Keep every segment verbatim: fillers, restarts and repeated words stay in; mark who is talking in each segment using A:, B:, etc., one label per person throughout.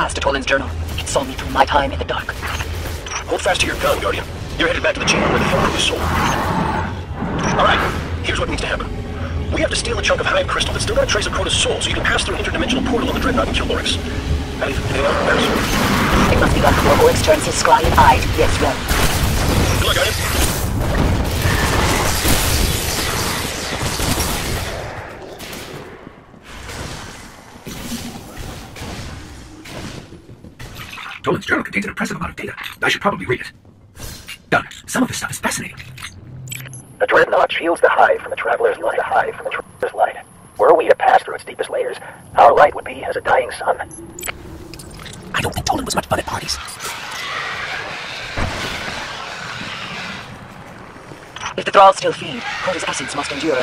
A: past to Toland's journal. It saw me through my time in the dark.
B: Hold fast to your gun, Guardian. You're headed back to the chamber where the Hellcrew is sold. Alright, here's what needs to happen. We have to steal a chunk of Hive Crystal that's still got a trace of Crota's soul, so you can pass through an interdimensional portal on the Dreadnought and kill Oryx. Anything, anything else matters?
A: It must be done before Oryx turns his scrying eye to yes, well.
B: Good luck, Guardian.
C: Toland's journal contains an impressive amount of data. I should probably read it. Done. Some of this stuff is fascinating.
D: The Dreadnought shields the Hive from the Traveler's light. The Hive from the Traveler's light. Were we to pass through its deepest layers, our light would be as a dying sun.
C: I don't think Toland was much fun at parties.
A: If the thralls still feed, Crota's essence must endure.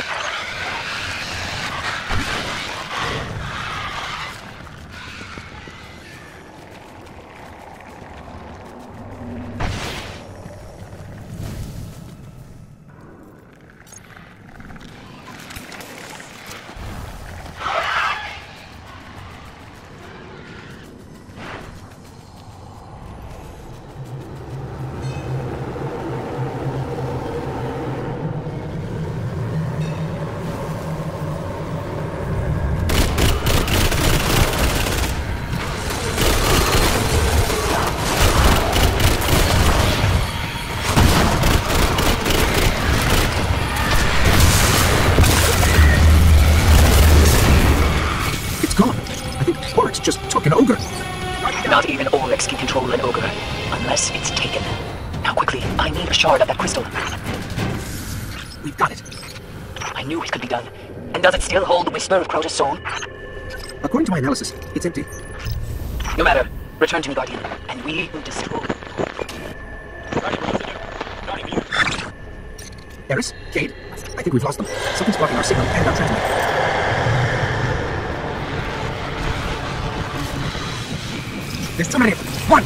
C: Just took an ogre.
A: Not even Oryx can control an ogre, unless it's taken. Now quickly, I need a shard of that crystal.
C: We've got it.
A: I knew it could be done. And does it still hold the whisper of Crota's soul?
C: According to my analysis, it's empty.
A: No matter. Return to me, Guardian, and we will destroy.
C: Eris? Cade? I think we've lost them. Something's blocking our signal and our transmitter. There's too many of them. One!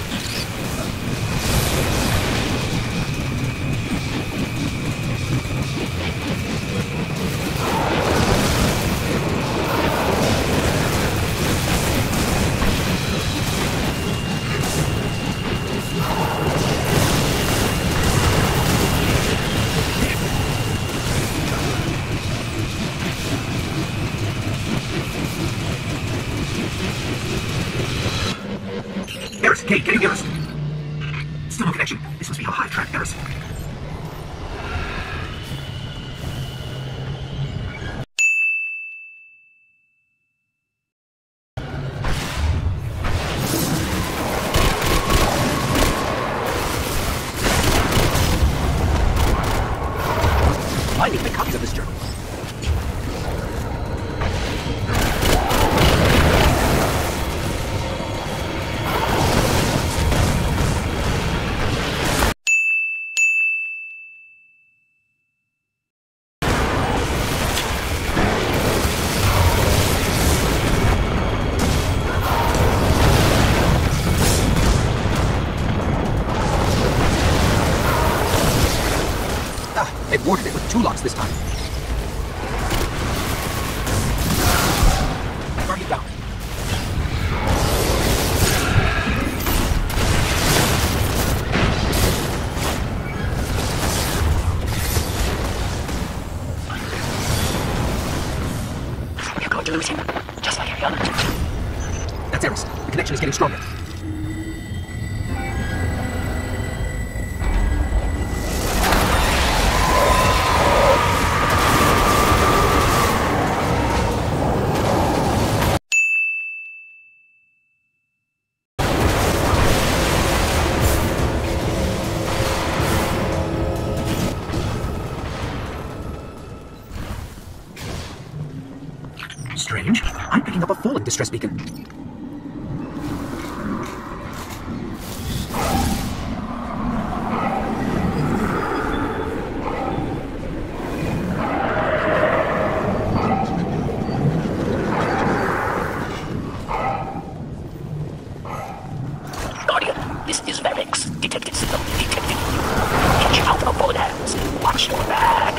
C: Eris, Cade, can you hear us? Still no connection. This must be how Hive track Eris. I need to make copies of this journal. They've warded it with two locks this time. Guardian down.
A: We're going to lose him, just like every other.
C: That's Eris. The connection is getting stronger. Strange. I'm picking up a fallen distress beacon.
A: Guardian, this is Varix. Detected signal. Detected. Catch you out of fallen hands. Watch your back.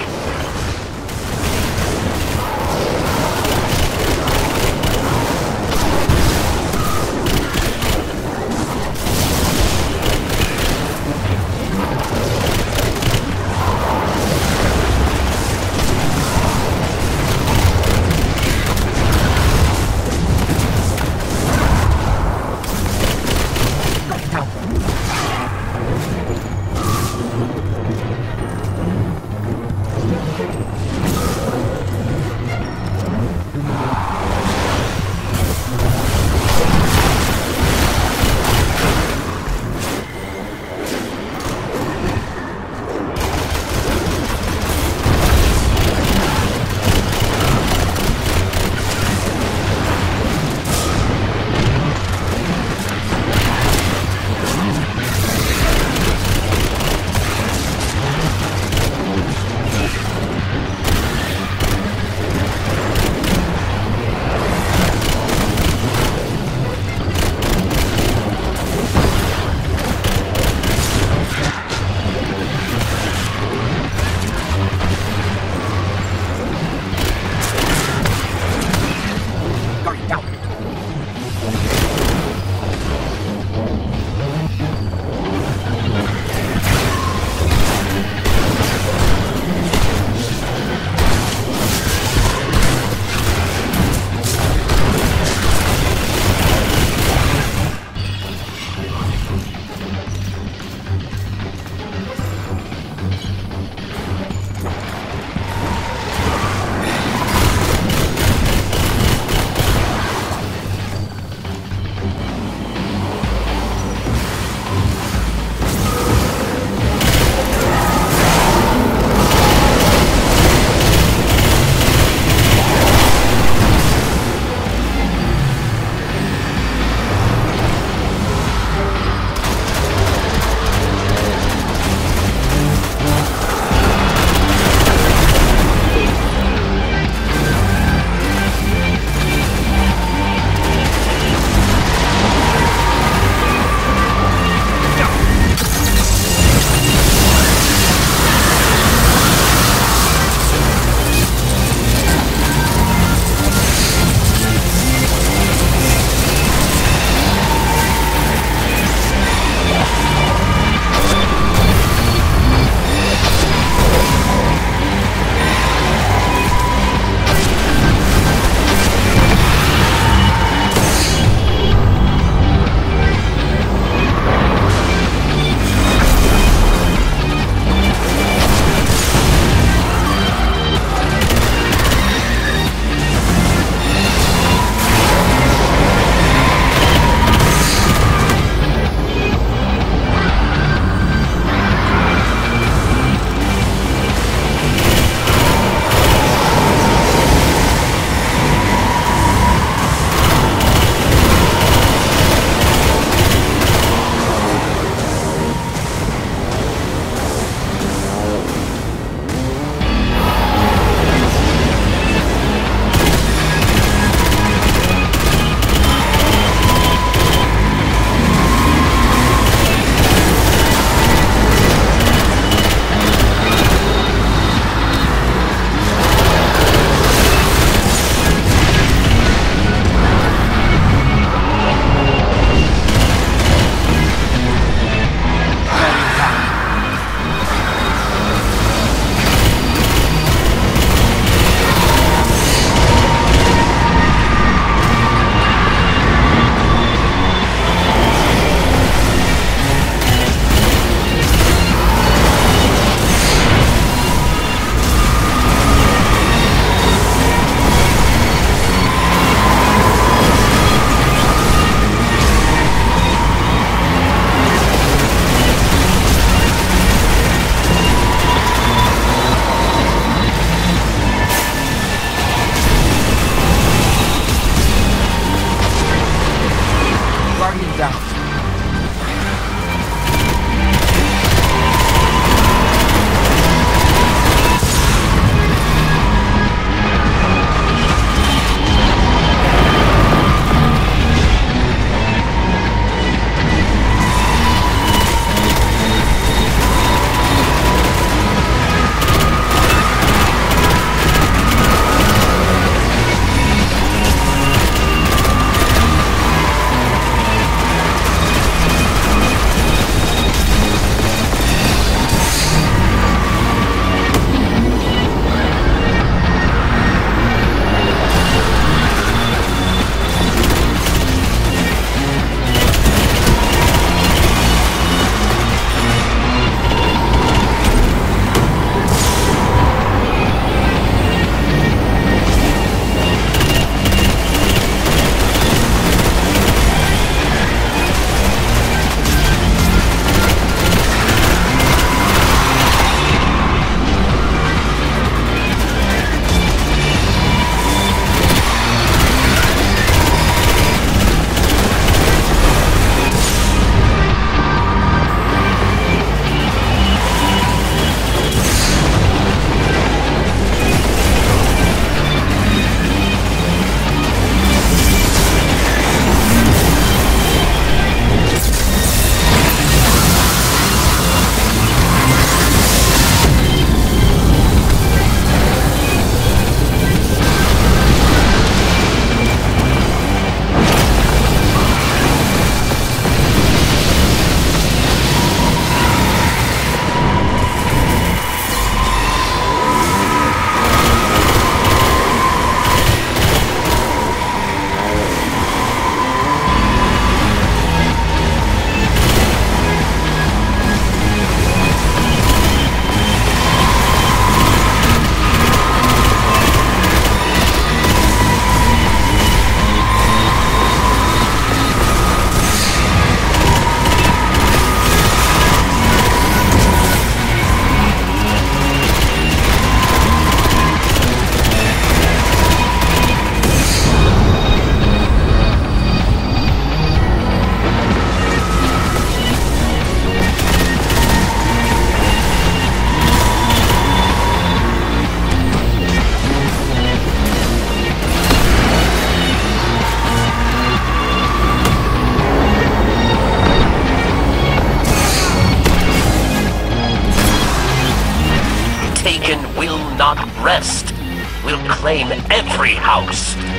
A: taken will not rest. We'll claim every house,